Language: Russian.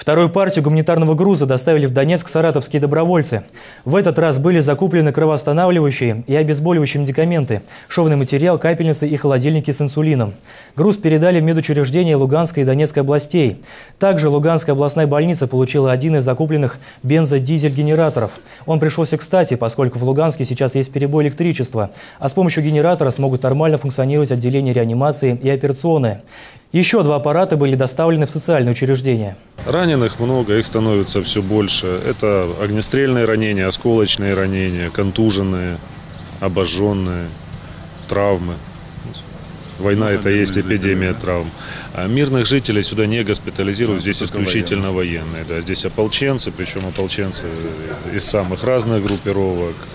Вторую партию гуманитарного груза доставили в Донецк саратовские добровольцы. В этот раз были закуплены кровоостанавливающие и обезболивающие медикаменты, шовный материал, капельницы и холодильники с инсулином. Груз передали в медучреждения Луганской и Донецкой областей. Также Луганская областная больница получила один из закупленных бензодизель-генераторов. Он пришелся кстати, поскольку в Луганске сейчас есть перебой электричества, а с помощью генератора смогут нормально функционировать отделения реанимации и операционные. Еще 2 аппарата были доставлены в социальные учреждения. Раненых много, их становится все больше. Это огнестрельные ранения, осколочные ранения, контуженные, обожженные, травмы. Война – это есть эпидемия травм. А мирных жителей сюда не госпитализируют, здесь исключительно военные. Да, здесь ополченцы, причем ополченцы из самых разных группировок.